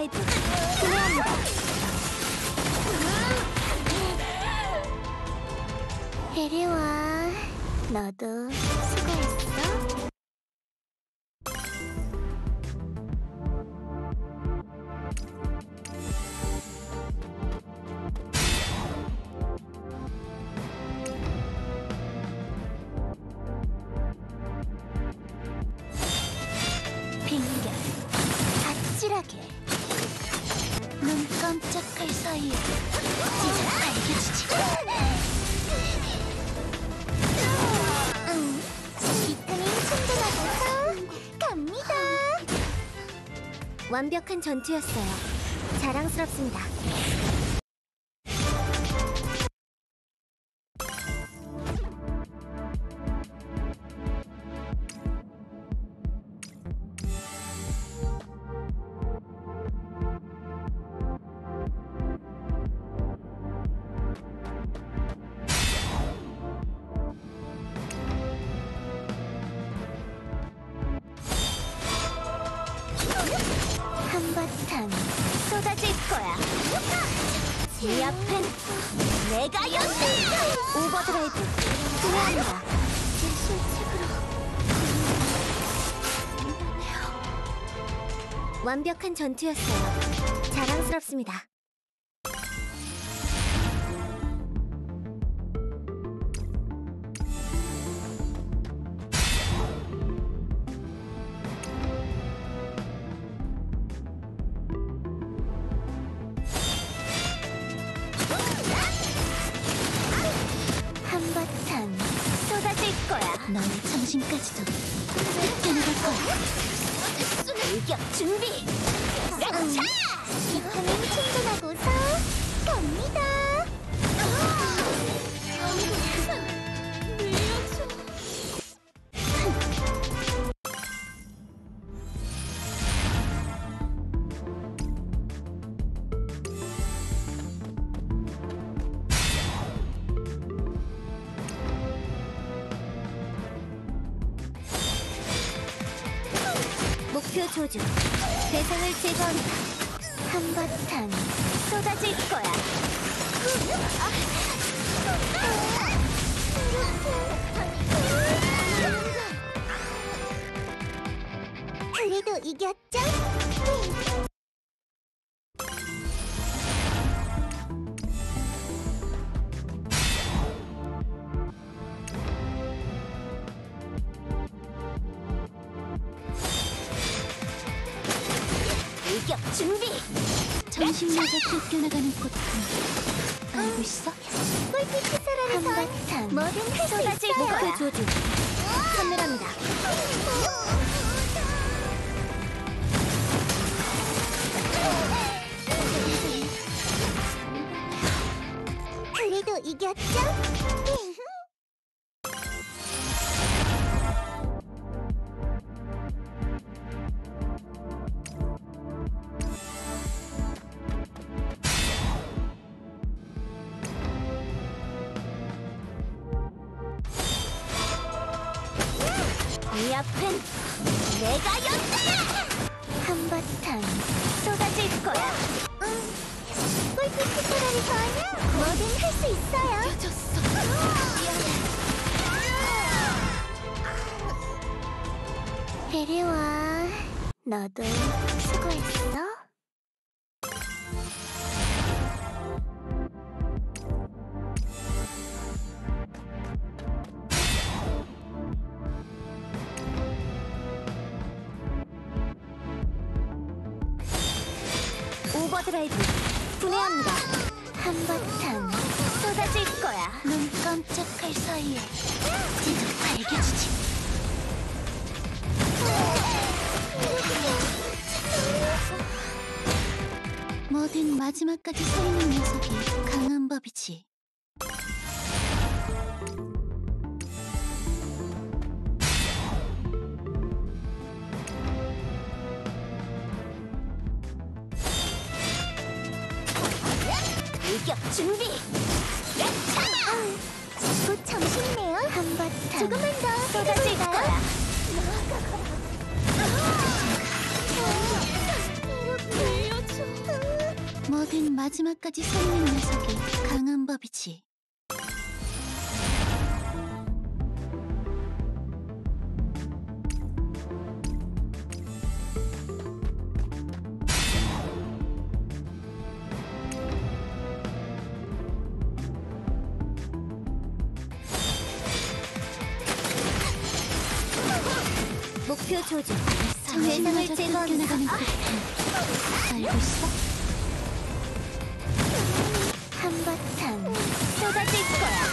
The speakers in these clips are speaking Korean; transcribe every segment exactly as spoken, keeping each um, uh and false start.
오버드라이브 분해합니다. 이리 와. 너도 수고했어. 빙결 아찔하게 눈 깜짝할 사이에 찢어 발겨주지. 응, 비타민 충전하고서 갑니다. 완벽한 전투였어요. 자랑스럽습니다. 한바탕 쏟아질 거야. 이 앞엔 내가 연다. 오버드라이브 분해한다. 제 실책으로 미안해요. 완벽한 전투였어요. 자랑스럽습니다. 한바탕 쏟아질 거야. 너의 정신까지도 되뇌갈 거야. 일격 준비! 차! 비타민 충전하고서 갑니다. 목표 조준. 대상을 제거한다. 한바탕 쏟아질 거야. 그래도 이겼죠? 일격 준비! 정신력을 쫓겨나가는 고통 알고 있어? 꿀빛 사랑에서 뭐든 할 수 있어요. 목표 조준 선멸합니다. 그래도 이겼죠? 이 앞엔 내가 연다! 한바탕 쏟아질 거야. 응, 꿀빛 특별하리 더하면 뭐든 할 수 있어요. 잊었어. 미안해. 이리 와. 너도 수고했어. 오버드라이브 분해합니다. 한바탕 쏟아질 거야. 눈 깜짝할 사이에 찢어 발겨주지. 뭐든 마지막까지 서 있는 녀석이 강한 법이지. 일격 준비! 차! 곧 정신이네요. 한바탕 조금만 더 쏟아질 거야. 이렇게 뭐든 마지막까지 서 있는 녀석이 강한 법이지. 목표 조준. 정신을 제거하는 쫓겨나가는 고통. 알고 있어? 한바탕 쏟아질 거야.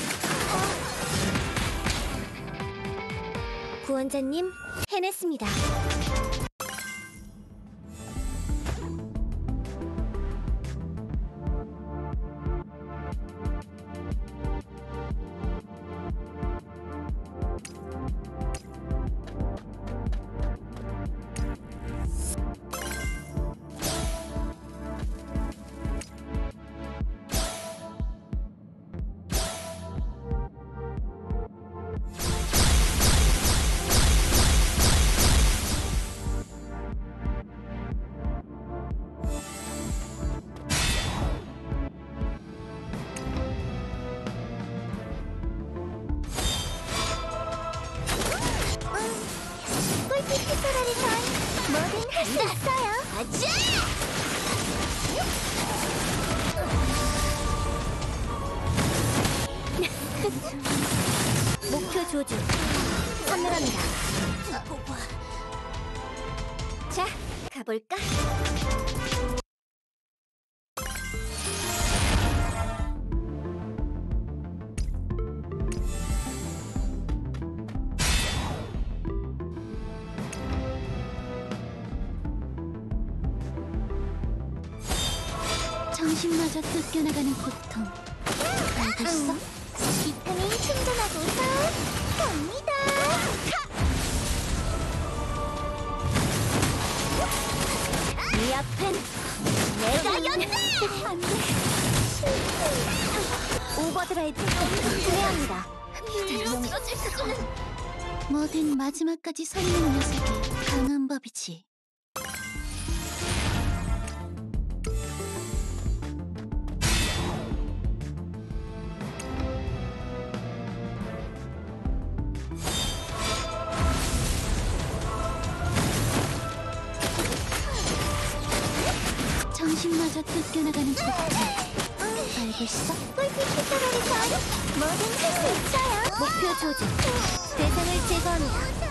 구원자님, 해냈습니다. 피스라리선 뭐든 할 수 있어요. 아자! 목표 조준. 선물합니다. 자, 가볼까? 정신마저 쫓겨나가는 고통. 알고 있어? 비타민 충전하고서 갑니다. 이 앞엔 내가 연다. 안돼. 오버드라이브 플레이합니다. 뭐든 마지막까지 서 있는 녀석이 강한 법이지. 정신마저 쫓겨나가는 고통. 알고 있어? 꿀빛피스라리선 뭐든 할 수 있어요. 목표 조준. 대상을 제거합니다.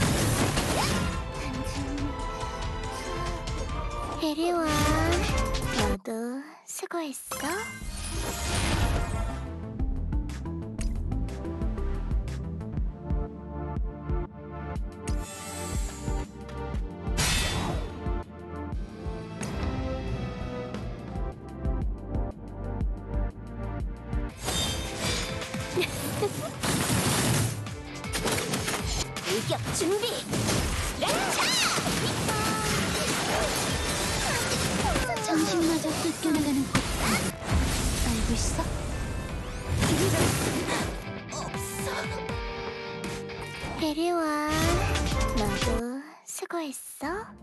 이리 와. 너도 수고했어. 일격 준비! 정신마저 쫓겨나가는 고통. 알고 있어? 이리 와. 너도 수고했어.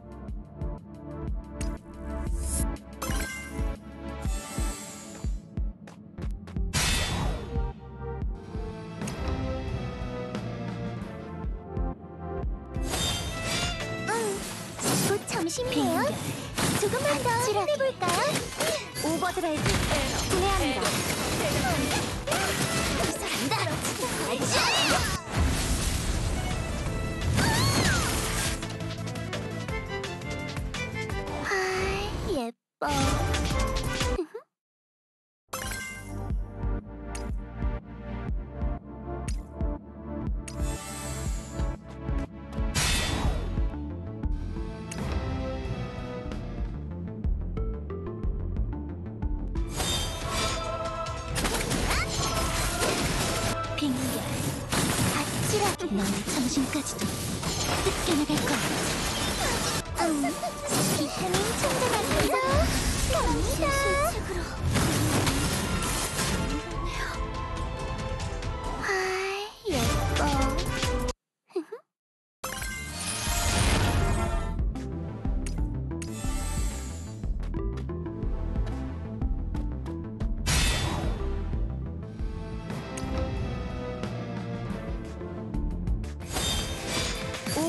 곧 점심이에요. 조금만 더 힘내볼까요? 오버드라이브 플레이합니다. 간다. 아, 예뻐. 빙결. 아찔하게. 너의 정신까지도 쫓겨나갈 거야. 음, 비타민 충전하면서 갑니다. 아, 예뻐.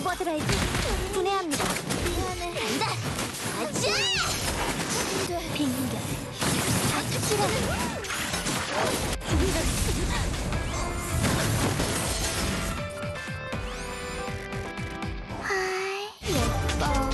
오버드라이브 분해합니다. 미안해. 간다. 가자. 빙결 싫어. 하이, 예뻐.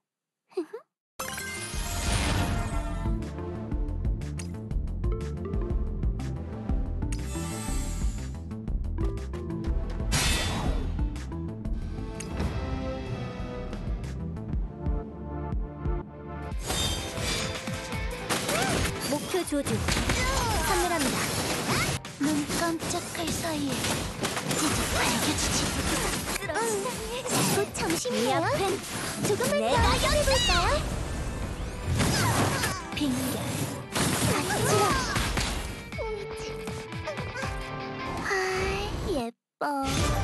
목표 조주 선멸합니다. 눈 깜짝할 사이에 진짜 밝혀지지. 응. 곧 점심이에요. 옆엔 조금만 내가 더 해볼까요? 빙결 아찔러. 하이, 예뻐.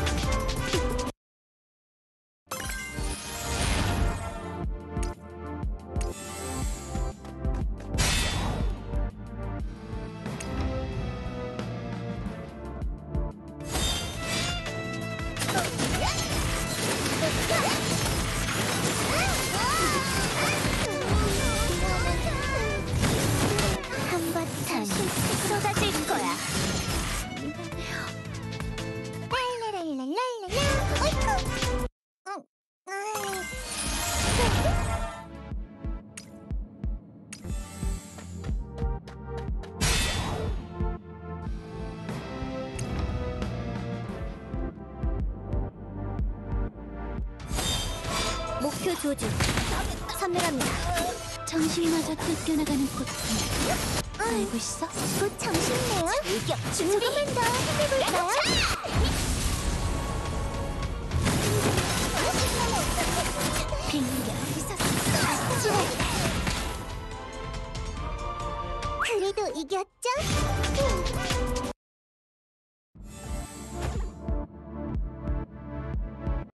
한바탕 쏟아질 거야. 랄라랄라랄라라. 어이쿠. 응, 응. 목표 조주 선멸합니다. 정신마저 쫓겨나가는 고통 알고 있어? 곧 점심이네요. 일격 준비. 조금만 더 힘내볼까요?